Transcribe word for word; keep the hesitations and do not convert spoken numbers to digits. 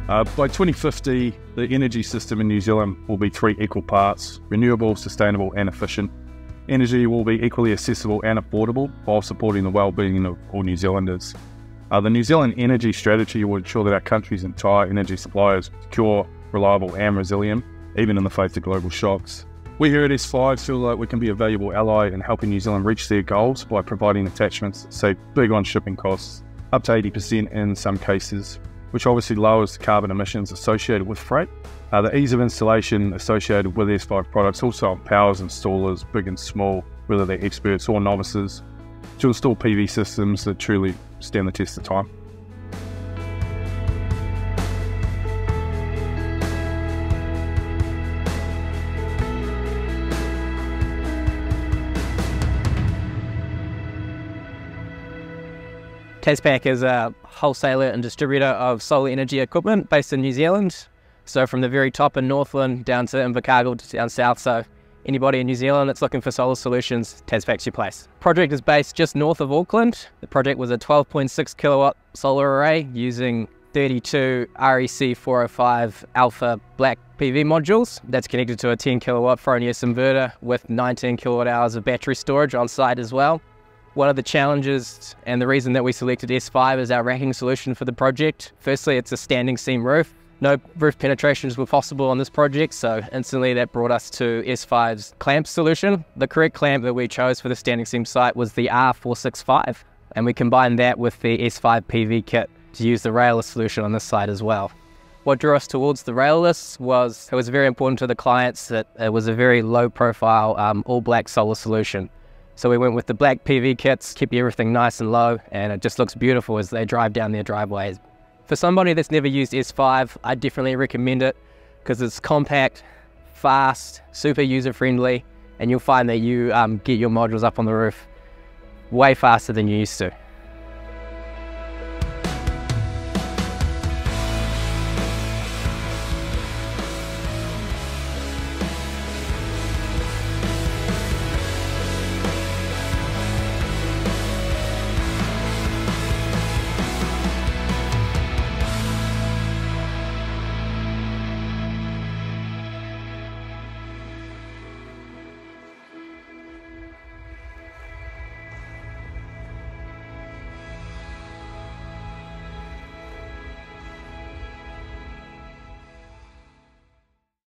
Uh, by twenty fifty, the energy system in New Zealand will be three equal parts: renewable, sustainable and efficient. Energy will be equally accessible and affordable while supporting the well-being of all New Zealanders. Uh, the New Zealand energy strategy will ensure that our country's entire energy supply is secure, reliable and resilient, even in the face of global shocks. We here at S five feel like we can be a valuable ally in helping New Zealand reach their goals by providing attachments that save big on shipping costs, up to eighty percent in some cases, which obviously lowers the carbon emissions associated with freight. Uh, the ease of installation associated with S five products also empowers installers, big and small, whether they're experts or novices, to install P V systems that truly stand the test of time. Taspac is a wholesaler and distributor of solar energy equipment based in New Zealand. So from the very top in Northland down to Invercargill down south. So anybody in New Zealand that's looking for solar solutions, Taspac's your place. Project is based just north of Auckland. The project was a twelve point six kilowatt solar array using thirty-two R E C four oh five alpha black P V modules. That's connected to a ten kilowatt Fronius inverter with nineteen kilowatt hours of battery storage on site as well. One of the challenges and the reason that we selected S five as our racking solution for the project, firstly it's a standing seam roof. No roof penetrations were possible on this project, so instantly that brought us to S five's clamp solution. The correct clamp that we chose for the standing seam site was the R four sixty-five, and we combined that with the S five P V kit to use the railless solution on this site as well. What drew us towards the railless was it was very important to the clients that it was a very low profile um, all black solar solution. So we went with the black P V kits, keep everything nice and low, and it just looks beautiful as they drive down their driveways. For somebody that's never used S five, I definitely recommend it because it's compact, fast, super user-friendly, and you'll find that you um, get your modules up on the roof way faster than you used to.